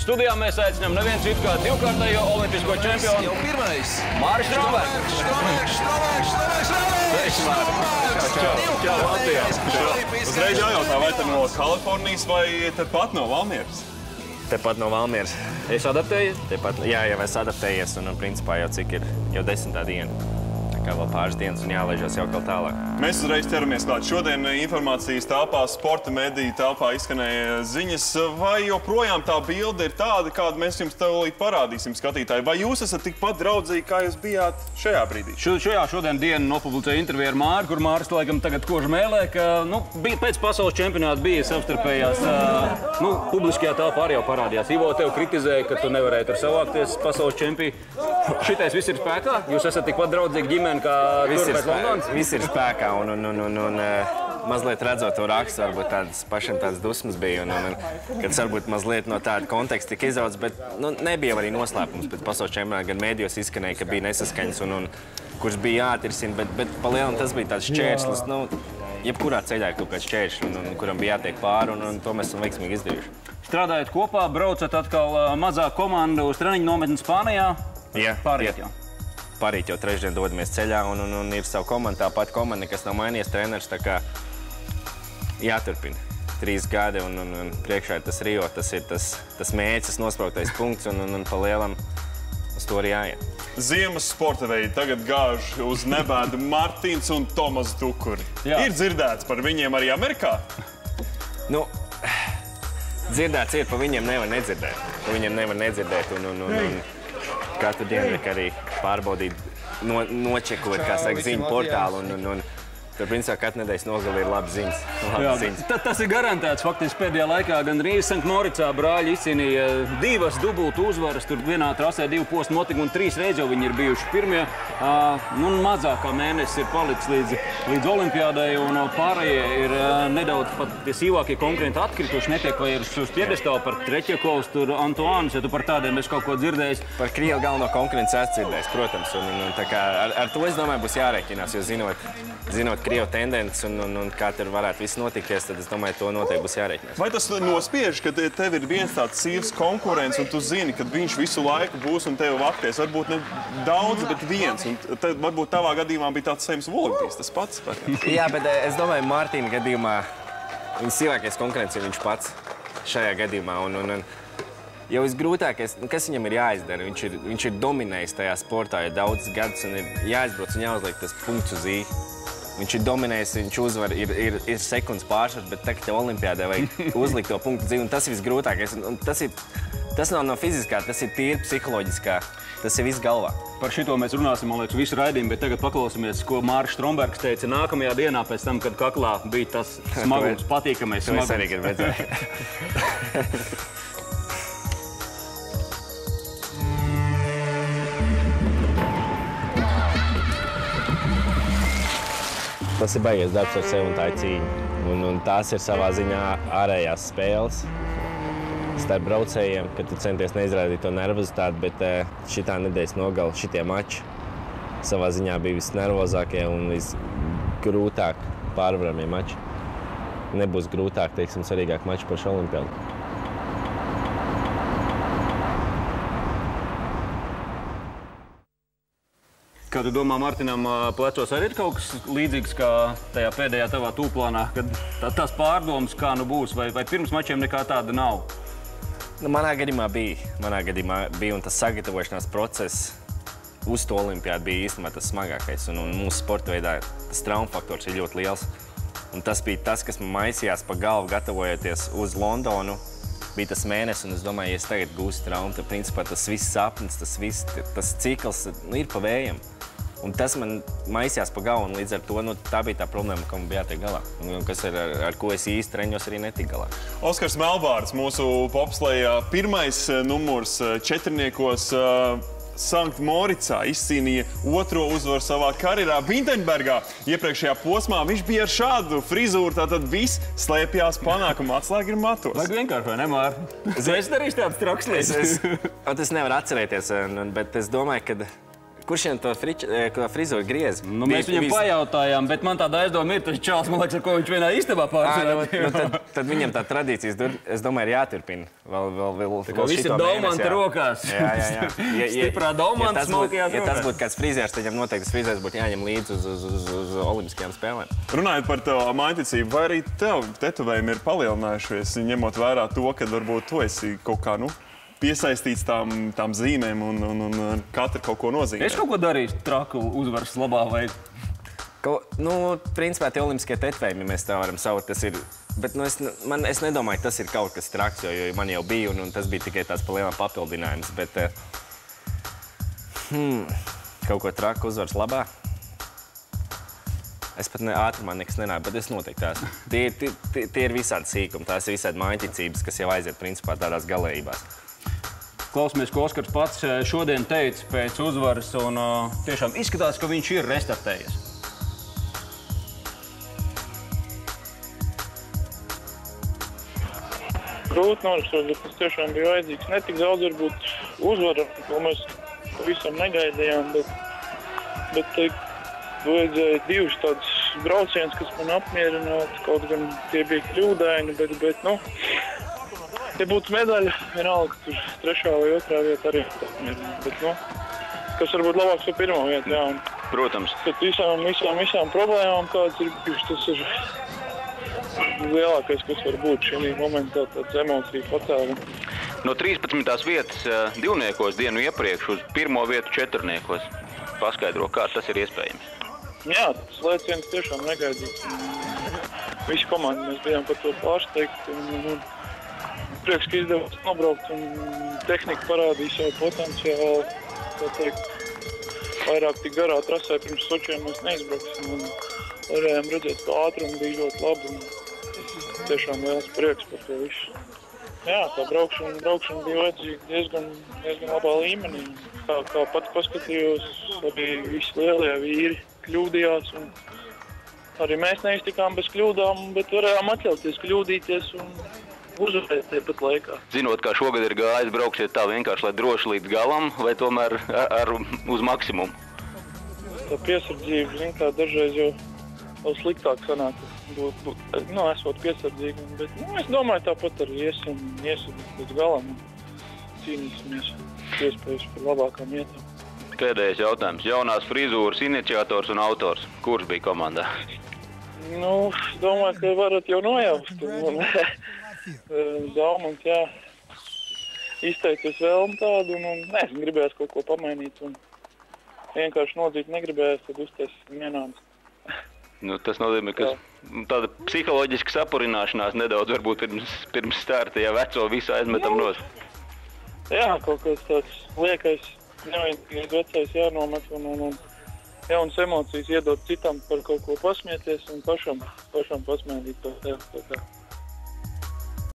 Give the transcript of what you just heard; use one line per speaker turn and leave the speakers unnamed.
Studijā mēs aicinām neviens citu kā divkārtējo olimpisko čempionu.
Jau pirmais.
Māris Strombergs.
Čau, Latvijā. Uzreiz jājautā, vai te no Kalifornijas vai tepat no Valmieras?
Tepat no Valmieras.
Es adaptēju?
Tepat, jā, jau es adaptējies un principā jau cik ir, jau 10. diena. Kā vēl pāris dienas un jālaižas jau kaut tālāk.
Mēs uzreiz ķeramies klāt. Šodien informācijas telpā, sporta mediju telpā izskanēja ziņas. Vai joprojām tā bilde ir tāda, kādu mēs jums tēlīt parādīsim skatītāji? Vai jūs esat tikpat draudzīgi, kā jūs bijāt šajā brīdī?
Šodien dienu nopublicēja interviju ar Māri, kur Māris laikam tagad kož mēlē, ka pēc pasaules čempionāta bija savstarpējās, publiskajā telpā arī jau parādījās. Ivo tev kritizēja, ka tu nevarēji tur savākties pasaules čempiju. Šitais viss ir spēkā? Jūs esat tikpat draudzīgi ģimeni, kā tur pēc Londonas?
Viss ir spēkā un mazliet redzot to rakstu, varbūt pašiem tādas dusmas bija, kad varbūt mazliet no tāda konteksta tika izaudzis, bet nebija arī noslēpums pēc pasaules čempionāta, gan mēdījos izskanēja, ka bija nesaskaņas kurš bija jāatrisina, bet pa lielam tas bija tāds šķērslis, jebkurā ceļā ir kaut kāds šķērslis, kuram bija jātiek pāri, un to mēs esam veiksmīgi izdarījuši.
Strādājat kopā, braucat atkal mazā komanda uz treniņu nometni Spānijā?
Jā, parīt jau trešdien dodamies ceļā un ir savu komandu, tā pati komanda, kas nav mainījies treneris, tā kā jāturpina. 3 gadi un priekšā ir tas Rio, tas ir tas mērķis, nosprauktais punkts un pa lielam uz to arī jāiet.
Ziemas sporta veidi tagad gāž uz nebēdu Martins un Tomas Dukuri. Ir dzirdēts par viņiem arī Amerikā?
Dzirdēts ir, pa viņiem nevar nedzirdēt. Un katru dienu arī pārbaudīt, nočekot, kā saka, ziņu portālu. Tur, principā, katru nedēļas nogali ir labas ziņas.
Tas ir garantēts. Faktiski pēdējā laikā gandrīz Sanktmoricā brāļi izcīnīja 2 dubultu uzvaras. Tur vienā trasē 2 posmu notikumi un 3 reizes jau viņi ir bijuši pirmie. Mazāk kā mēnesis ir palicis līdz olimpiādai un pārējie ir nedaudz pat tie sīvākie konkurenti atkrituši. Netiek vairs uz piedestālu par Treķjakovs, tur Antoāns, ja tu par tādiem esi kaut ko dzirdējis.
Par Krievu galveno konkurenci esmu dzirdējis, protams. Tā kā ar to, es domāju, būs jārēķinās, jo zinot Krievu tendences un kā tur varētu viss notikties, tad es domāju, to noteikti būs jārēķinās.
Vai tas nospiež, ka tev ir viens tāds sīvs konkurents un tu zini, ka viņš visu laiku būs un tev vakties? Varbūt ne daudz, bet viens. Un tad varbūt tavā gadījumā bija tāds Seims Volkbijs, tas pats?
Jā, bet es domāju, Mārtiņa gadījumā viņas sīvākais konkurents ir viņš pats šajā gadījumā. Jau visgrūtākais, kas viņam ir jāizdara, viņš ir dominējis tajā sportā jau daudzus gadus un ir jāizbrauc un jāuzliek tas punkts uz I. Viņš ir dominējis, viņš uzvar, ir sekundes pārsvars, bet tagad tev olimpiādē vajag uzlikt to punktu dzīvi, un tas ir visgrūtākais. Tas nav no fiziskā, tas ir tīri psiholoģiskā, tas ir viss galvā.
Par šito mēs runāsim, man liekas, visu raidījumu, bet tagad paklausāmies, ko Māris Strombergs teica nākamajā dienā pēc tam, kad kaklā bija tas smagums, patīkamais smagums.
To es arī gribu redzēt. Tas ir baigies darbs ar sevi un tā ir cīņa. Un tās ir savā ziņā ārējās spēles starp braucējiem, kad tu centies neizrādīt to nervozitāti, bet šitā nedēļas nogala, šitie mači savā ziņā bija visnervozākie un visgrūtāk pārvaramie mači. Nebūs grūtāk, teiksim, svarīgāk mači par šo olimpiādu.
Kā tu domā, Martinam plecos arī ir kaut kas līdzīgs kā tajā pēdējā tavā tūplānā, kad tās pārdomas kā nu būs, vai pirms mačiem nekā tāda nav?
Manā gadījumā bija, un tas sagatavošanās process uz to olimpiādu bija īstenībā tas smagākais, un mūsu sporta veidā tas traumu faktors ir ļoti liels. Un tas bija tas, kas man maisījās pa galvu gatavojoties uz Londonu, bija tas mēnesis, un es domāju, ja es tagad gūstu traumu, tad principā tas viss sapnis, tas cikls ir pa vējam. Un tas man maisījās pa galvu, un līdz ar to tā bija tā problēma, ka man bija jātiek galā. Un kas ar ko es īsti treņos arī netik galā.
Oskars Melbārds, mūsu popslejā pirmais numurs četrniekos Sanktmoricā izcīnīja 2. uzvaru savā karjerā Vinteņbergā. Iepriekšējā posmā viņš bija ar šādu frizūru, tātad viss slēpjās panākuma atslēga ir matos.
Vajag vienkārši, vai ne, Māri? Es darīšu tādas traks lietas.
Es nevaru atcerēties, bet es domāju, ka Kurš viņam to frizūru griez?
Nu, mēs viņam pajautājām, bet man tāda aizdoma ir, tas čāls, man liekas, ar ko viņš vienā istabā pārsvarā.
Tad viņam tā tradīcijas, es domāju, ir jāturpina.
Tā viss ir Daumanta rokās.
Jā.
Stiprā Daumanta smalkajās rokās.
Ja tas būtu kāds frizērs, tad viņam noteikti frizērs būtu jāņem līdzi uz olimpiskajām spēlēm.
Runājot par to mājiņticību, vai arī tev tetovējumi ir palielinājušies, ņemot vērā to, ka varbūt tu esi kaut kā, piesaistīts tām zīmēm un katra kaut ko nozīmē.
Es kaut ko darīju traku uzvaras labā vai?
Principā tie olimpiskie tetovējumi mēs tā varam saukt, tas ir, bet es nedomāju, ka tas ir kaut kas traks, jo man jau bija un tas bija tikai tāds palielam papildinājums, bet kaut ko traku uzvaras labā. Es pat ātrumā nekas nenāju, bet es noteikti tās. Tie ir visādi sīkumi, tās ir visādi mājiņticības, kas jau aiziet principā tādās galējībās.
Klausamies, ko Oskars pats šodien teica pēc uzvaras un tiešām izskatās, ka viņš ir restartējies.
Grūti norakstot, bet tas tiešām bija vajadzīgs. Ne tik daudz varbūt uzvara, ko mēs visam negaidījām, bet vajadzēja divus tādus braucienus, kas man apmierinātu, kaut gan tie bija kļūdaini, bet ja būtu medaļa, vienalga, tur 3. vai 2. vieta arī apmierinātu, bet, kas varbūt labāks par 1. vietu, jā.
Protams.
Bet visām problēmām, kādas ir bijušas, tas ir lielākais, kas var būt šī momentā, tāds emociju pacēlums.
No 13. vietas divniekos dienu iepriekš uz 1. vietu četrniekos. Paskaidro, kā tas ir iespējams.
Jā, tas lēciens tiešām negaidīts. Visi komandi mēs bijām par to pārsteigti. Prieks, ka izdevās nobraukt un tehnika parādīja savu potenciālu. Tā teikt, vairāk tik garā trasē pirms Sočiem mēs neizbrauksim. Un varējām redzēt, ka ātrumi bija ļoti labi. Un tiešām liels prieks par to visu. Jā, tā braukšana bija vajadzīga diezgan labā līmenī. Kā pats paskatījos, arī visi lielie vīri kļūdījās. Un arī mēs neiztikām bez kļūdām, bet varējām atļauties kļūdīties un uzvarēt tepat laikā.
Zinot, kā šogad ir gājis, brauksiet tā vienkārši, lai droši līdz galam, vai tomēr uz maksimumu?
Tā piesardzība, zin kā, dažreiz jau sliktāk sanāk. Esot piesardzīgam, bet es domāju, tāpat arī iesim līdz galam un cīnīsimies iespējas par labākām vietām.
Pēdējais jautājums. Jaunās frizūras iniciators un autors. Kurš bija komandā?
Es domāju, ka varat jau nojaust. Daumants, jā, izteicies vēlmi tādu un es gribējās kaut ko pamainīt un vienkārši nodzīt negribējās, tad uztaisīsim vienādas.
Tas nozīmē, ka tāda psiholoģiska sapurināšanās nedaudz varbūt pirms starta, ja veco visu aizmetam nos.
Jā, kaut kas tāds liekais, nevajadzīgais vecais jānomet un jaunas emocijas iedot citam par kaut ko pasmieties un pašam pasmēdīt par tevi.